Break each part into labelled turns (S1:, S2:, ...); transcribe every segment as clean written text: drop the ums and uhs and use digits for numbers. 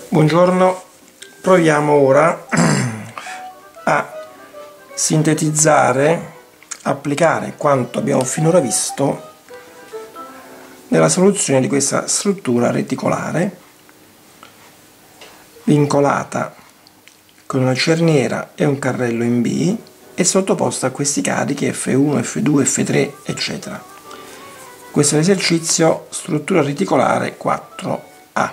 S1: Buongiorno, proviamo ora a sintetizzare, applicare quanto abbiamo finora visto nella soluzione di questa struttura reticolare vincolata con una cerniera e un carrello in B e sottoposta a questi carichi F1, F2, F3, eccetera. Questo è l'esercizio struttura reticolare 4A.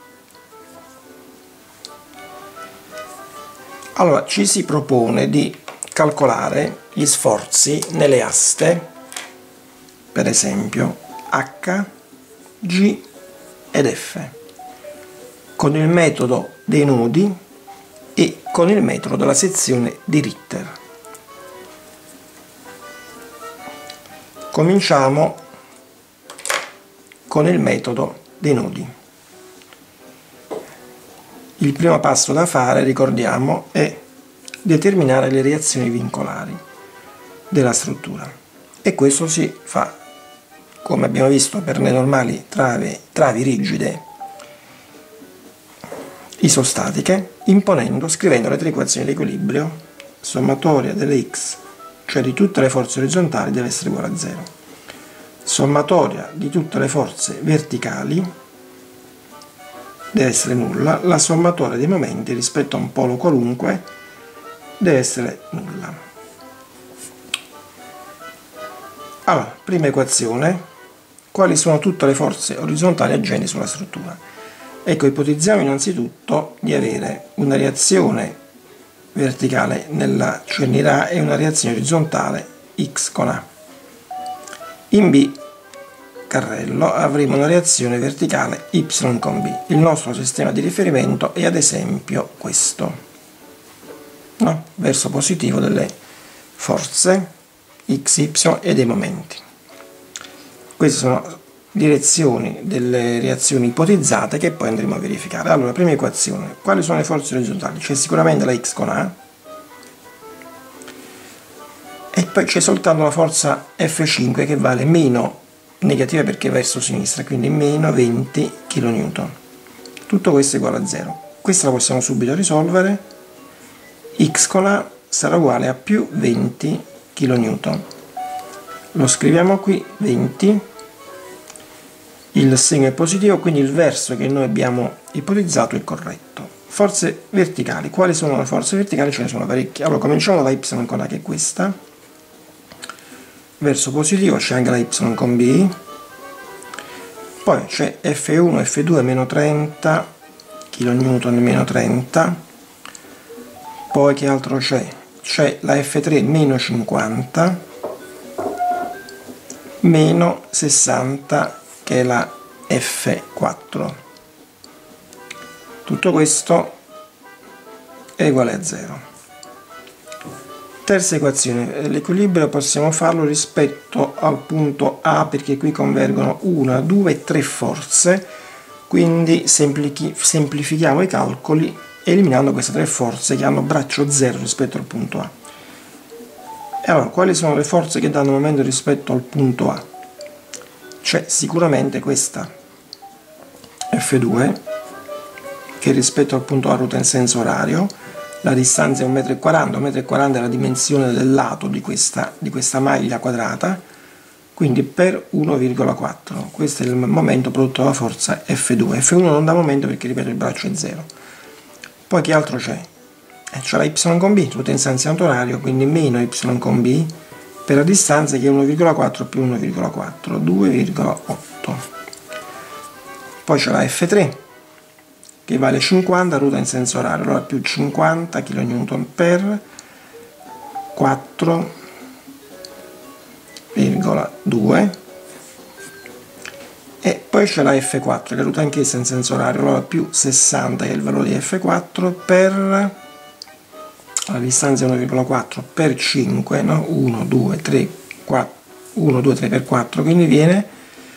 S1: Allora, ci si propone di calcolare gli sforzi nelle aste, per esempio H, G ed F, con il metodo dei nodi e con il metodo della sezione di Ritter. Cominciamo con il metodo dei nodi. Il primo passo da fare, ricordiamo, è determinare le reazioni vincolari della struttura, e questo si fa, come abbiamo visto per le normali travi rigide isostatiche, scrivendo le tre equazioni di equilibrio. Sommatoria delle x, cioè di tutte le forze orizzontali, deve essere uguale a 0. Sommatoria di tutte le forze verticali deve essere nulla. La sommatoria dei momenti rispetto a un polo qualunque deve essere nulla. Allora, prima equazione: quali sono tutte le forze orizzontali agenti sulla struttura? Ecco, ipotizziamo innanzitutto di avere una reazione verticale nella cerniera A e una reazione orizzontale x con A. In B, carrello, avremo una reazione verticale y con B. Il nostro sistema di riferimento è ad esempio questo, no? Verso positivo delle forze x, y e dei momenti. Queste sono direzioni delle reazioni ipotizzate che poi andremo a verificare. Allora, prima equazione: quali sono le forze orizzontali? C'è sicuramente la x con A, e poi c'è soltanto la forza F5 che vale meno negativa perché verso sinistra, quindi meno 20 kN. Tutto questo è uguale a 0. Questa la possiamo subito risolvere. X con A sarà uguale a più 20 kN. Lo scriviamo qui, 20. Il segno è positivo, quindi il verso che noi abbiamo ipotizzato è corretto. Forze verticali. Quali sono le forze verticali? Ce ne sono parecchie. Allora, cominciamo dalla y con A, che è questa. Verso positivo c'è anche la y con B. Poi c'è F1, F2 meno 30 kN, meno 30. Poi che altro c'è? C'è la F3 meno 50, meno 60 che è la F4. Tutto questo è uguale a 0. Terza equazione: l'equilibrio possiamo farlo rispetto al punto A, perché qui convergono 1, 2 e 3 forze, quindi semplifichiamo i calcoli eliminando queste tre forze che hanno braccio 0 rispetto al punto A. E allora, quali sono le forze che danno momento rispetto al punto A? C'è sicuramente questa F2 che rispetto al punto A ruota in senso orario. La distanza è 1,40 m, 1,40 m è la dimensione del lato di questa maglia quadrata, quindi per 1,4. Questo è il momento prodotto dalla forza F2. F1 non dà momento perché, ripeto, il braccio è 0. Poi che altro c'è? C'è la y con B, ruota in senso antiorario, quindi meno y con B, per la distanza che è 1,4 più 1,4, 2,8. Poi c'è la F3, che vale 50, ruota in senso orario, allora più 50 kN per 4,2. E poi c'è la F4 che ruota anch'essa in senso orario, allora più 60 che è il valore di F4 per la distanza 1,4 per 5, no? 1, 2, 3, 4, 1, 2, 3 per 4, quindi viene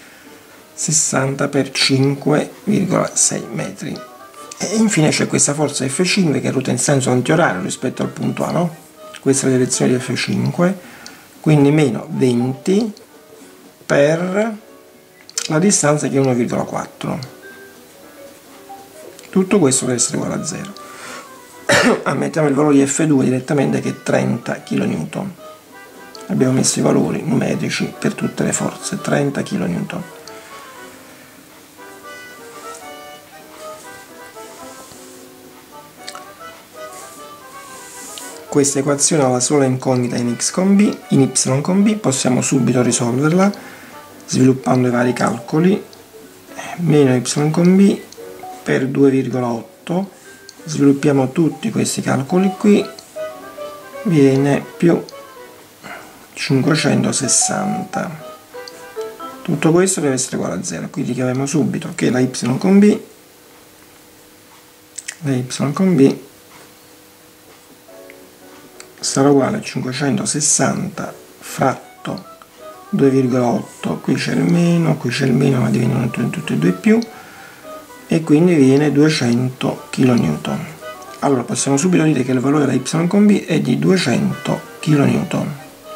S1: 60 per 5,6 metri. E infine c'è questa forza F5 che ruota in senso antiorario rispetto al punto A, no? Questa è la direzione di F5, quindi meno 20 per la distanza che è 1,4. Tutto questo deve essere uguale a 0. Ammettiamo il valore di F2 direttamente che è 30 kN. Abbiamo messo i valori numerici per tutte le forze, 30 kN. Questa equazione ha la sola incognita in x con b, in y con b, possiamo subito risolverla sviluppando i vari calcoli. Meno y con b per 2,8, sviluppiamo tutti questi calcoli qui, viene più 560. Tutto questo deve essere uguale a 0, quindi chiamiamo subito che la y con b sarà uguale a 560 fratto 2,8, qui c'è il meno, ma diventano tutti e due più, e quindi viene 200 kN. Allora possiamo subito dire che il valore della y con b è di 200 kN.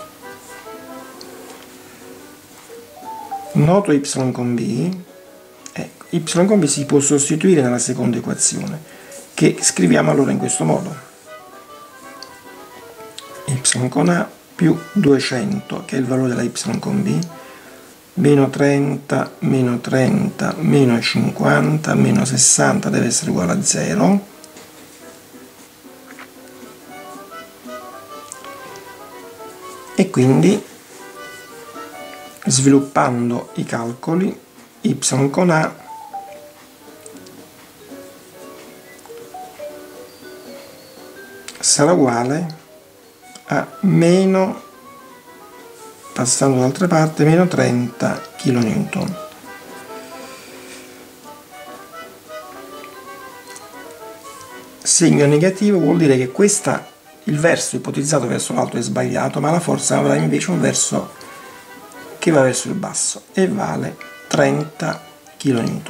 S1: Noto y con b, ecco, y con b si può sostituire nella seconda equazione, che scriviamo allora in questo modo: y con a più 200, che è il valore della y con b, meno 30, meno 30, meno 50, meno 60 deve essere uguale a 0. E quindi, sviluppando i calcoli, y con a sarà uguale a meno, passando dall'altra parte, meno 30 kN. Segno negativo vuol dire che il verso ipotizzato verso l'alto è sbagliato, ma la forza avrà invece un verso che va verso il basso e vale 30 kN.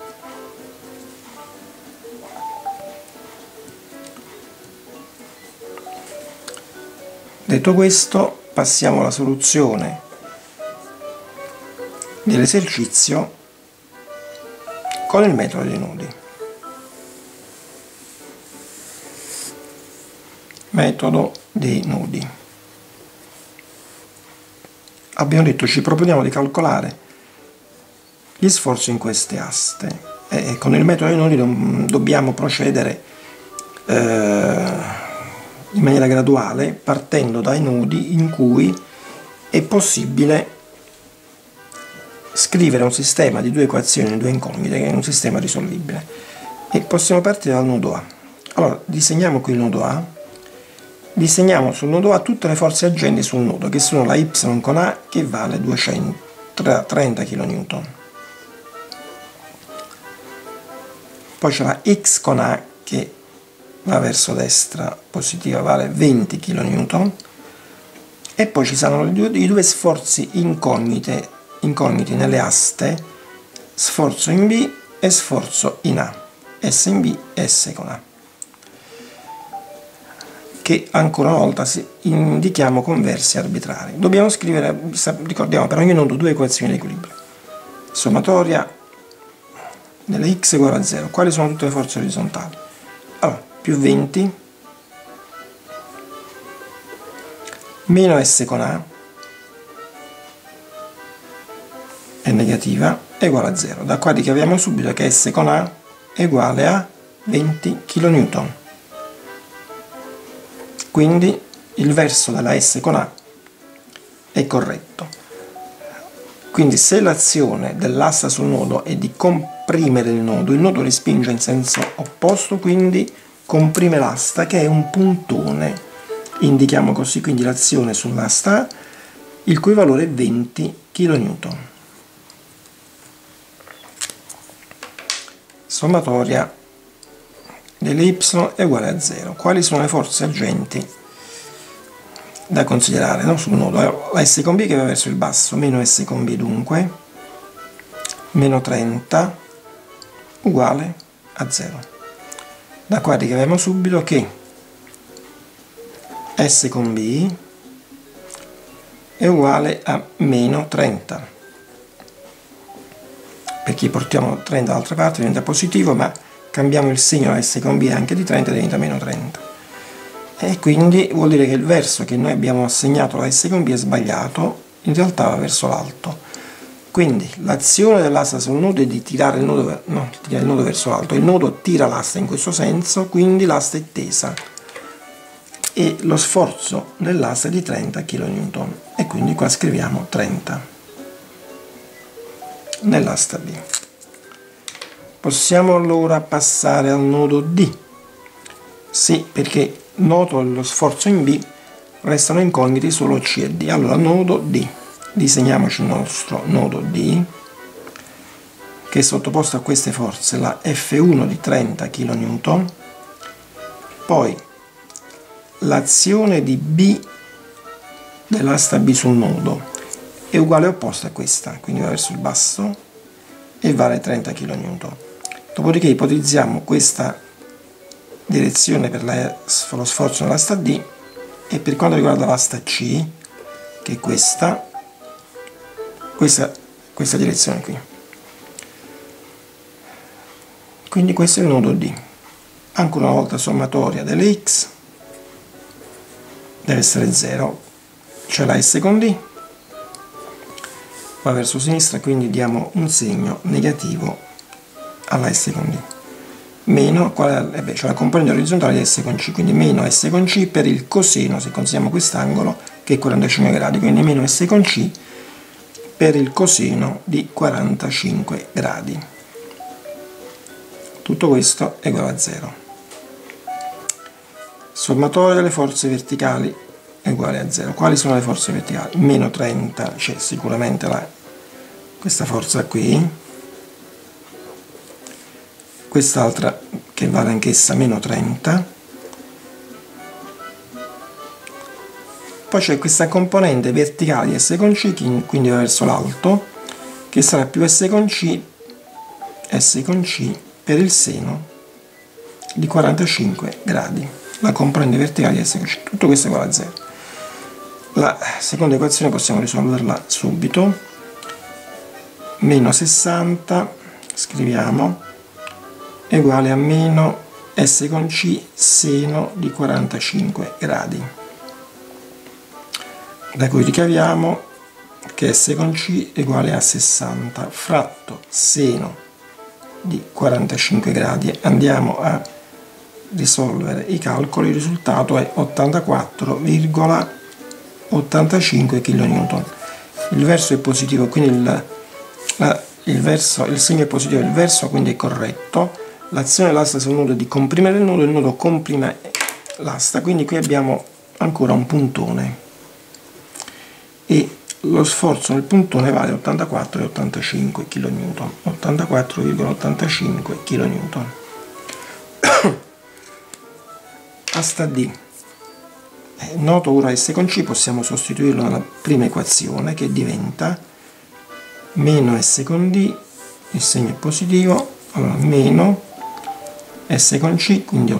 S1: Detto questo, passiamo alla soluzione dell'esercizio con il metodo dei nodi. Metodo dei nodi. Abbiamo detto ci proponiamo di calcolare gli sforzi in queste aste e con il metodo dei nodi dobbiamo procedere in maniera graduale, partendo dai nodi in cui è possibile scrivere un sistema di due equazioni e due incognite, che è un sistema risolvibile. E possiamo partire dal nodo A. Allora, disegniamo qui il nodo A, disegniamo sul nodo A tutte le forze agenti sul nodo, che sono la y con A, che vale 230 kN. Poi c'è la x con A, che va verso destra positiva, vale 20 kN, e poi ci saranno i due sforzi incogniti nelle aste, sforzo in B e sforzo in A, S in B e S con A, che ancora una volta indichiamo con versi arbitrari. Dobbiamo scrivere, ricordiamo, per ogni nodo due equazioni di equilibrio. Sommatoria delle x uguale a 0. Quali sono tutte le forze orizzontali? Allora, più 20 meno S con A è negativa è uguale a 0. Da qua ricaviamo subito che S con A è uguale a 20 kN. Quindi il verso della S con A è corretto. Quindi se l'azione dell'asta sul nodo è di comprimere il nodo respinge in senso opposto, quindi comprime l'asta, che è un puntone, indichiamo così quindi l'azione sull'asta A, il cui valore è 20 kN. Sommatoria delle y è uguale a 0. Quali sono le forze agenti da considerare, no? Sul nodo? Allora, la S con B che va verso il basso, meno S con B dunque, meno 30 uguale a 0. Da qua ricaviamo subito che S con B è uguale a meno 30. Perché portiamo 30 dall'altra parte diventa positivo, ma cambiamo il segno, la S con B anche di 30 diventa meno 30. E quindi vuol dire che il verso che noi abbiamo assegnato alla S con B è sbagliato, in realtà va verso l'alto. Quindi l'azione dell'asta sul nodo è di tirare il nodo verso l'alto. Il nodo tira l'asta in questo senso, quindi l'asta è tesa. E lo sforzo dell'asta è di 30 kN. E quindi qua scriviamo 30 nell'asta B. Possiamo allora passare al nodo D. Sì, perché noto lo sforzo in B, restano incogniti solo C e D. Allora, nodo D. Disegniamoci il nostro nodo D, che è sottoposto a queste forze, la F1 di 30 kN, poi l'azione di B dell'asta B sul nodo è uguale e opposta a questa, quindi va verso il basso e vale 30 kN. Dopodiché ipotizziamo questa direzione per lo sforzo nell'asta D, e per quanto riguarda l'asta C, che è questa direzione qui. Quindi questo è il nodo D. Ancora una volta sommatoria delle x deve essere 0, cioè la S con D va verso sinistra, quindi diamo un segno negativo alla S con D. Meno, cioè la componente orizzontale di S con C, quindi meno S con C per il coseno, se consideriamo quest'angolo, che è 45 gradi, quindi meno S con C per il coseno di 45 gradi. Tutto questo è uguale a 0. Sommatoria delle forze verticali è uguale a 0. Quali sono le forze verticali? Meno 30, c'è sicuramente questa forza qui, quest'altra che vale anch'essa meno 30, poi c'è questa componente verticale di S con C, quindi va verso l'alto, che sarà più S con C per il seno di 45 gradi, la componente verticale di S con C. Tutto questo è uguale a 0. La seconda equazione possiamo risolverla subito. Meno 60, scriviamo, è uguale a meno S con C seno di 45 gradi, da cui ricaviamo che S con C è uguale a 60 fratto seno di 45 gradi. Andiamo a risolvere i calcoli, il risultato è 84,85 kN. Il verso è positivo, quindi il segno è positivo, il verso quindi è corretto. L'azione dell'asta sul nodo è di comprimere il nodo comprime l'asta, quindi qui abbiamo ancora un puntone e lo sforzo nel puntone vale 84,85 kN. 84,85 kN. Asta D. Noto ora S con C, possiamo sostituirlo nella prima equazione, che diventa meno S con D, il segno è positivo, allora meno S con C, quindi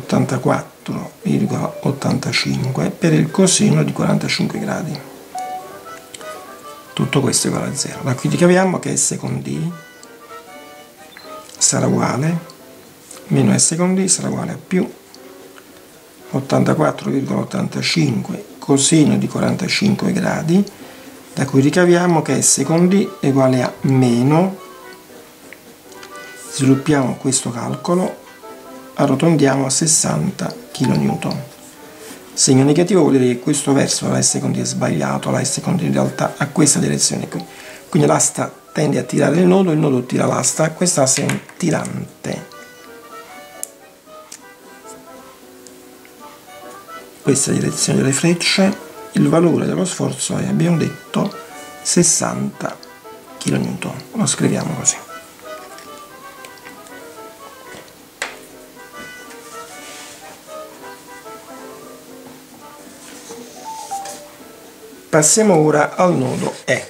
S1: 84,85 per il coseno di 45 gradi. Tutto questo è uguale a 0. Da qui ricaviamo che S con D sarà uguale, meno S con D sarà uguale a più 84,85 coseno di 45 gradi, da cui ricaviamo che S con D è uguale a meno, sviluppiamo questo calcolo, arrotondiamo a 60 kN. Segno negativo vuol dire che questo verso la S con D è sbagliato, la S con D in realtà ha questa direzione qui. Quindi l'asta tende a tirare il nodo tira l'asta, quest'asta è un tirante. Questa direzione delle frecce, il valore dello sforzo è, abbiamo detto, 60 kN. Lo scriviamo così. Passiamo ora al nodo E.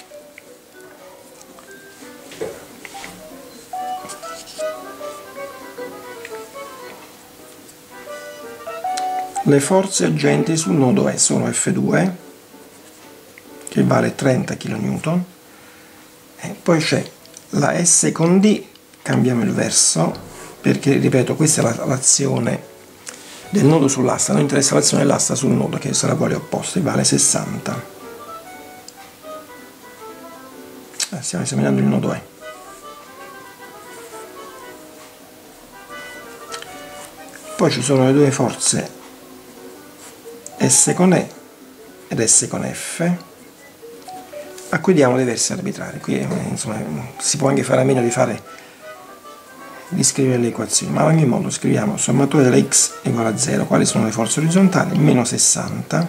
S1: Le forze agenti sul nodo E sono F2, che vale 30 kN, e poi c'è la S con D, cambiamo il verso, perché ripeto, questa è l'azione del nodo sull'asta, non interessa l'azione dell'asta sul nodo che sarà uguale opposto, vale 60. Stiamo esaminando il nodo E. Poi ci sono le due forze S con E ed S con F, a cui diamo dei versi arbitrari. Qui insomma si può anche fare a meno di scrivere le equazioni, ma in ogni modo scriviamo sommatore della x uguale a 0, quali sono le forze orizzontali, meno 60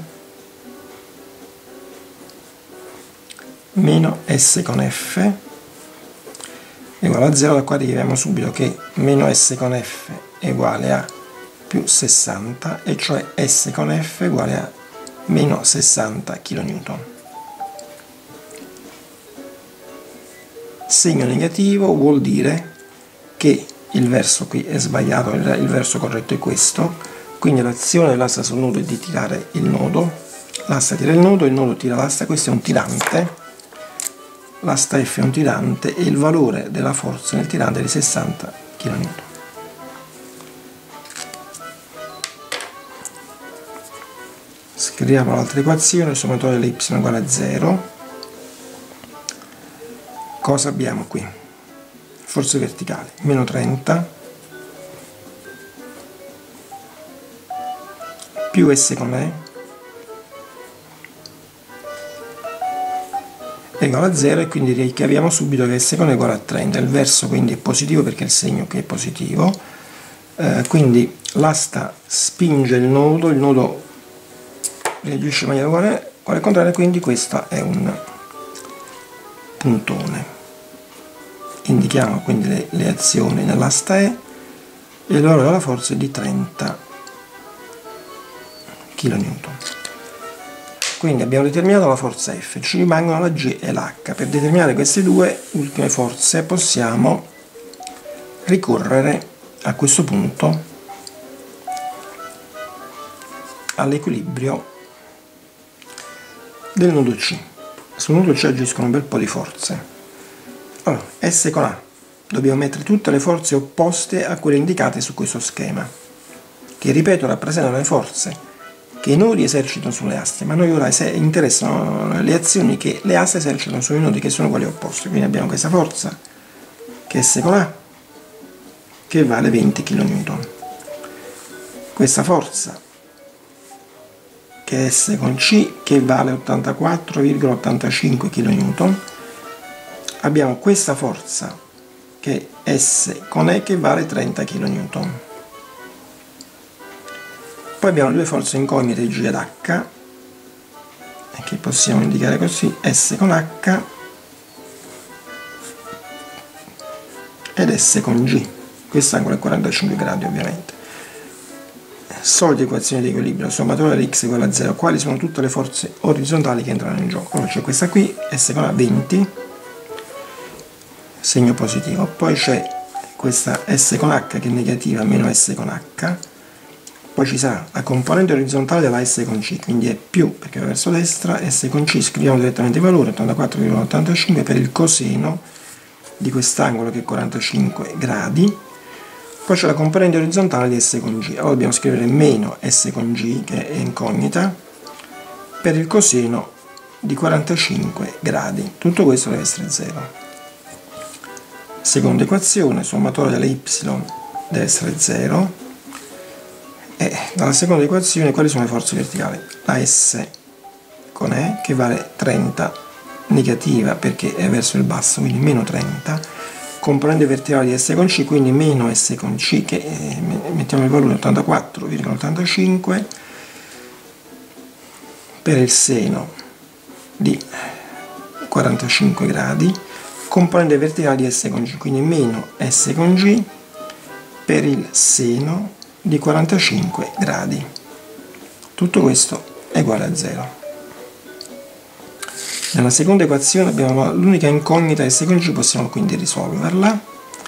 S1: meno S con F uguale a 0, da qua deriviamo subito che meno S con F è uguale a più 60, e cioè S con F è uguale a meno 60 kN. Segno negativo vuol dire che il verso qui è sbagliato, il verso corretto è questo, quindi l'azione dell'asta sul nodo è di tirare il nodo, l'asta tira il nodo tira l'asta, questo è un tirante, l'asta F è un tirante e il valore della forza nel tirante è di 60 kN. Scriviamo l'altra equazione, il sommatore delle y uguale a 0. Cosa abbiamo qui? Forze verticali, meno 30 più S con E è uguale a 0, e quindi ricaviamo subito che S con E è uguale a 30. Il verso quindi è positivo perché è il segno che è positivo, quindi l'asta spinge il nodo reagisce in maniera uguale al contrario, quindi questo è un puntone. Indichiamo quindi le azioni nell'asta E e il valore della forza è di 30 kN. Quindi abbiamo determinato la forza F, ci rimangono la G e l'H. Per determinare queste due ultime forze possiamo ricorrere a questo punto all'equilibrio del nodo C. Sul nodo C agiscono un bel po' di forze. Allora, S con A, dobbiamo mettere tutte le forze opposte a quelle indicate su questo schema, che ripeto rappresentano le forze che i nodi esercitano sulle aste, ma a noi ora interessano le azioni che le aste esercitano sui nodi che sono uguali opposti. Quindi abbiamo questa forza che è S con A, che vale 20 kN, questa forza che è S con C, che vale 84,85 kN, abbiamo questa forza che è S con E, che vale 30 kN. Poi abbiamo due forze incognite G ed H, che possiamo indicare così, S con H ed S con G. Quest'angolo è 45 gradi ovviamente. Solita equazione di equilibrio, sommatore di x uguale a 0, quali sono tutte le forze orizzontali che entrano in gioco. Allora c'è questa qui, S con A 20, segno positivo, poi c'è questa S con H che è negativa, meno S con H, poi ci sarà la componente orizzontale della S con C, quindi è più perché va verso destra, S con C, scriviamo direttamente il valore, 84,85 per il coseno di quest'angolo che è 45 gradi, poi c'è la componente orizzontale di S con G, allora dobbiamo scrivere meno S con G, che è incognita, per il coseno di 45 gradi, tutto questo deve essere 0. Seconda equazione, sommatore delle y deve essere 0, e dalla seconda equazione quali sono le forze verticali? La S con E che vale 30, negativa perché è verso il basso, quindi meno 30, componente verticale di S con C, quindi meno S con C, che mettiamo il valore 84,85 per il seno di 45 gradi, componente verticale di S con G, quindi meno S con G per il seno di 45 gradi. Tutto questo è uguale a 0. Nella seconda equazione abbiamo l'unica incognita S con G, possiamo quindi risolverla.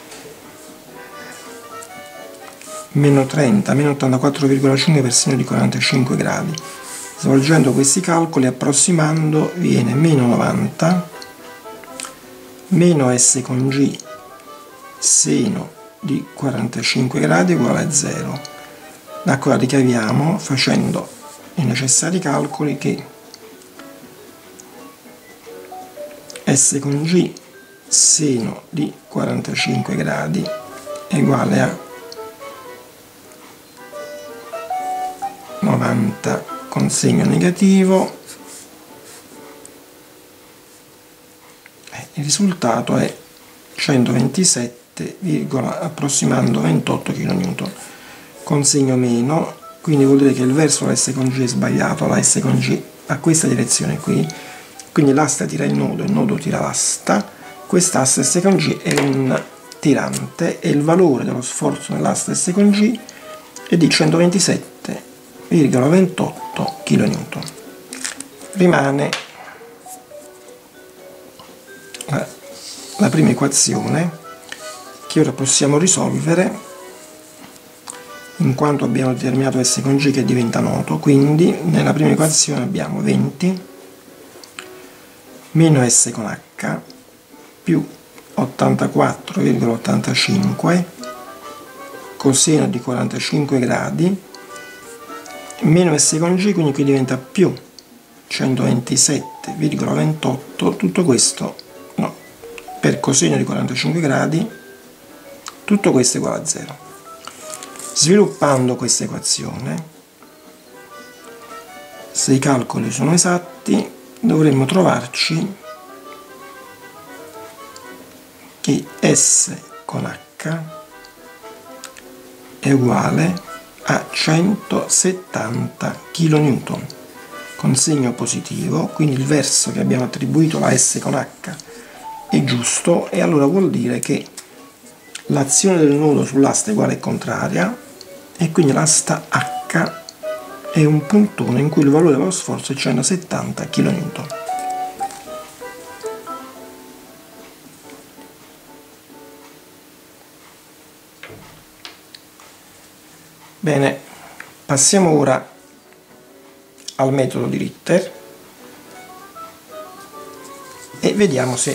S1: Meno 30, meno 84,5 per seno di 45 gradi. Svolgendo questi calcoli, approssimando, viene meno 90, meno S con G, seno di 45 gradi uguale a 0. Da qua ricaviamo, facendo i necessari calcoli, che S con G seno di 45 gradi è uguale a 90 con segno negativo. Il risultato è 127, approssimando 28 kN con segno meno, quindi vuol dire che il verso la S con G è sbagliato, la S con G ha questa direzione qui, quindi l'asta tira il nodo tira l'asta, quest'asta S con G è un tirante e il valore dello sforzo nell'asta S con G è di 127,28 kN. Rimane la prima equazione, che ora possiamo risolvere in quanto abbiamo determinato S con G che diventa noto. Quindi nella prima equazione abbiamo 20 meno S con H più 84,85 coseno di 45 gradi meno S con G, quindi qui diventa più 127,28, tutto questo no, per coseno di 45 gradi tutto questo è uguale a 0. Sviluppando questa equazione, se i calcoli sono esatti, dovremmo trovarci che S con H è uguale a 170 kN con segno positivo, quindi il verso che abbiamo attribuito alla S con H è giusto, e allora vuol dire che l'azione del nodo sull'asta è uguale e contraria, e quindi l'asta H è un puntone in cui il valore dello sforzo è 170 kN. Bene, passiamo ora al metodo di Ritter e vediamo se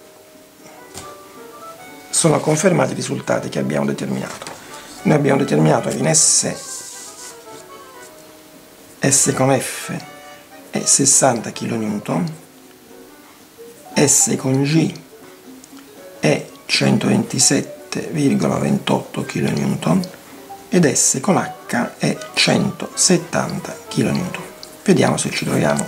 S1: sono confermati i risultati che abbiamo determinato. Noi abbiamo determinato che in S con F è 60 kN, S con G è 127,28 kN ed S con H è 170 kN. Vediamo se ci troviamo.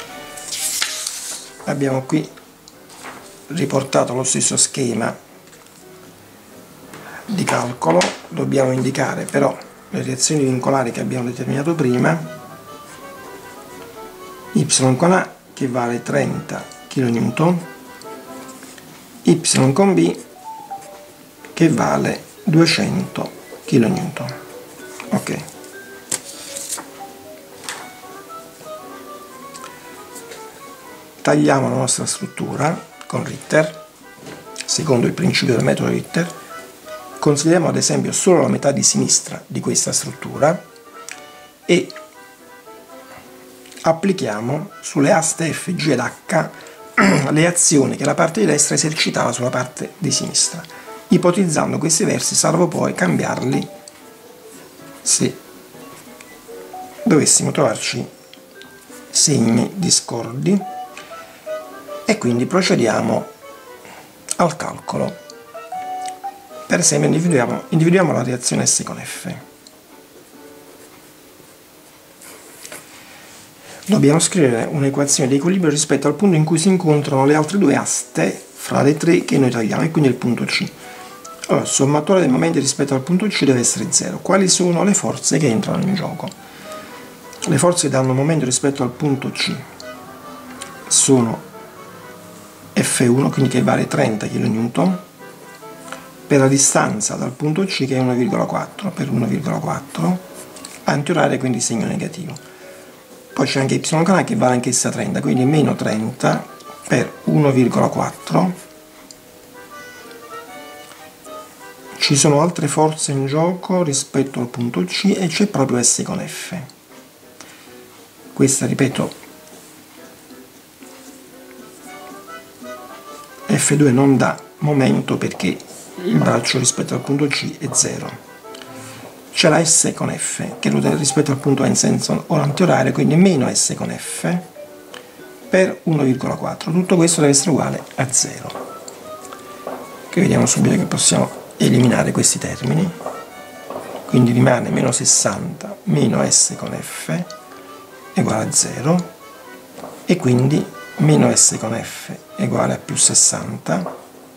S1: Abbiamo qui riportato lo stesso schema di calcolo, dobbiamo indicare però le reazioni vincolari che abbiamo determinato prima. Y con A che vale 30 kN, Y con B che vale 200 kN. Ok. Tagliamo la nostra struttura con Ritter, secondo il principio del metodo Ritter. Consideriamo ad esempio solo la metà di sinistra di questa struttura e applichiamo sulle aste F, G ed H le azioni che la parte di destra esercitava sulla parte di sinistra, ipotizzando questi versi, salvo poi cambiarli se dovessimo trovarci segni discordi, e quindi procediamo al calcolo. Per esempio individuiamo la reazione S con F. Dobbiamo scrivere un'equazione di equilibrio rispetto al punto in cui si incontrano le altre due aste fra le tre che noi tagliamo, e quindi il punto C. Allora, il sommatore dei momenti rispetto al punto C deve essere 0. Quali sono le forze che entrano in gioco? Le forze che danno momento rispetto al punto C sono F1, quindi che vale 30 kN, per la distanza dal punto C che è 1,4 per 1,4, antioraria, quindi segno negativo. Poi c'è anche Y con A che vale anch'essa 30, quindi meno 30 per 1,4. Ci sono altre forze in gioco rispetto al punto C e c'è proprio S con F. Questa, ripeto, F2 non dà momento perché il braccio rispetto al punto C è 0. C'è la S con F che ruota rispetto al punto A in senso antiorario, quindi meno S con F per 1,4. Tutto questo deve essere uguale a 0. Che vediamo subito che possiamo eliminare questi termini. Quindi rimane meno 60 meno S con F è uguale a 0, e quindi meno S con F è uguale a più 60,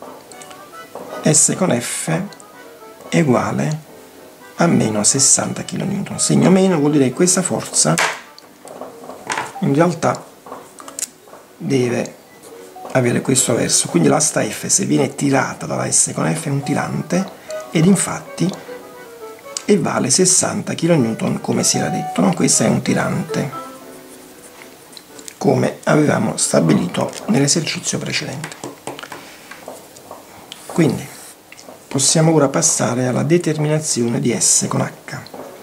S1: S con F è uguale a meno 60 kN. Segno meno vuol dire che questa forza in realtà deve avere questo verso, quindi l'asta F, se viene tirata dalla S con F, è un tirante, ed infatti e vale 60 kN come si era detto, no? Questo è un tirante, come avevamo stabilito nell'esercizio precedente. Quindi possiamo ora passare alla determinazione di S con H.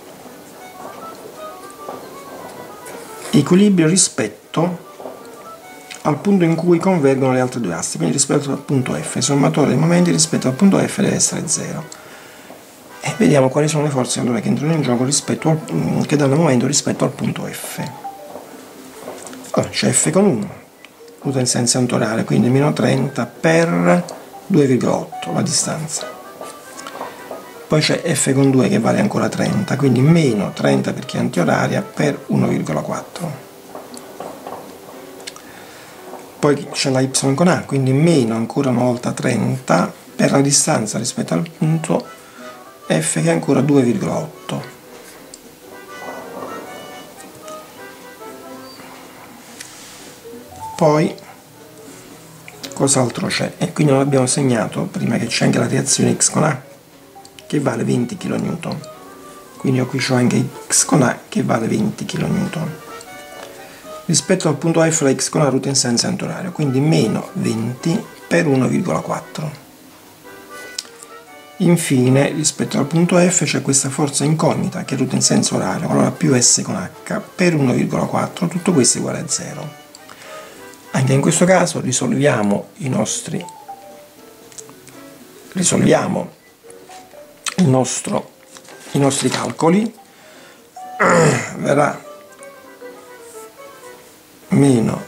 S1: Equilibrio rispetto al punto in cui convergono le altre due aste, quindi rispetto al punto F. Il sommatore dei momenti rispetto al punto F deve essere 0. E vediamo quali sono le forze allora che entrano in gioco che danno momento rispetto al punto F. Allora, c'è F con 1, ruota in senso antorale, quindi meno 30 per 2,8 la distanza. Poi c'è F con 2 che vale ancora 30, quindi meno 30 perché è antioraria per 1,4. Poi c'è la Y con A, quindi meno ancora una volta 30 per la distanza rispetto al punto F che è ancora 2,8. Poi cos'altro c'è? E qui non abbiamo segnato prima che c'è anche la reazione X con A che vale 20 kN. Quindi qui c'ho anche X con A che vale 20 kN. Rispetto al punto F la X con A ruota in senso antiorario, quindi meno 20 per 1,4. Infine, rispetto al punto F c'è questa forza incognita che ruota in senso orario, allora più S con H per 1,4, tutto questo è uguale a 0. Anche in questo caso risolviamo i nostri calcoli. Verrà meno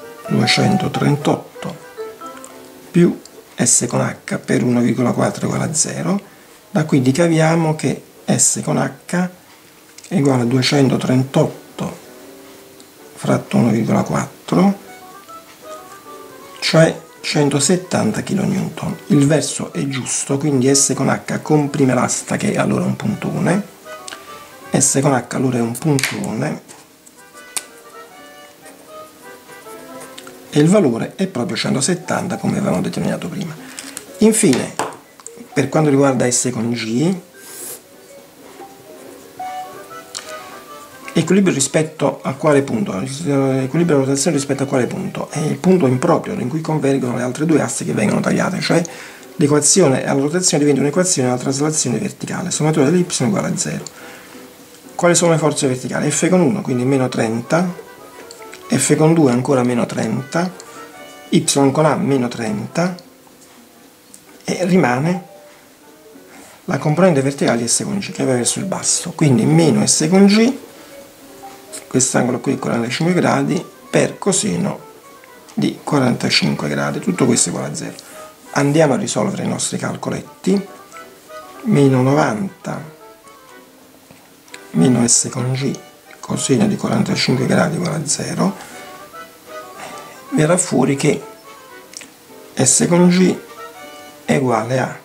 S1: 238 più S con H per 1,4 uguale a 0. Da qui ricaviamo che S con H è uguale a 238 fratto 1,4, cioè 170 kN. Il verso è giusto, quindi S con H comprime l'asta che è allora un puntone, S con H allora è un puntone, e il valore è proprio 170 come avevamo determinato prima. Infine, per quanto riguarda S con G, equilibrio rispetto a quale punto? Equilibrio di rotazione rispetto a quale punto? È il punto improprio in cui convergono le altre due aste che vengono tagliate, cioè l'equazione alla rotazione diventa un'equazione alla traslazione verticale, sommatore dell'y è uguale a 0. Quali sono le forze verticali? F con 1, quindi meno 30, F con 2 ancora meno 30, Y con A meno 30, e rimane la componente verticale di S con G che va verso il basso, quindi meno S con G, quest'angolo qui è 45 gradi, per coseno di 45 gradi, tutto questo è uguale a 0. Andiamo a risolvere i nostri calcoletti. Meno 90 meno S con G coseno di 45 gradi uguale a 0, verrà fuori che S con G è uguale a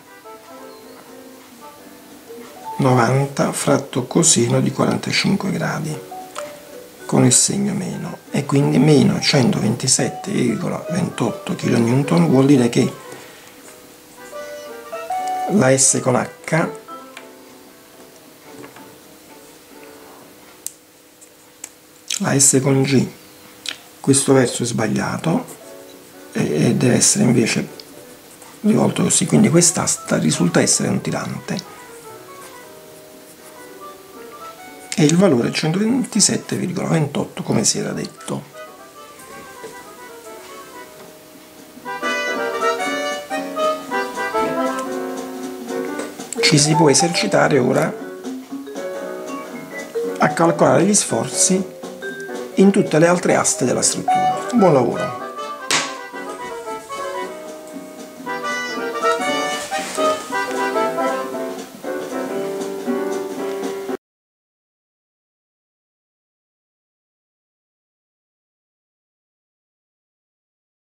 S1: 90 fratto coseno di 45 gradi con il segno meno, e quindi meno 127,28 kN vuol dire che la S con H la S con G, questo verso è sbagliato e deve essere invece rivolto così, quindi quest'asta risulta essere un tirante e il valore è 127,28 come si era detto. ci si può esercitare ora a calcolare gli sforzi in tutte le altre aste della struttura. Buon lavoro!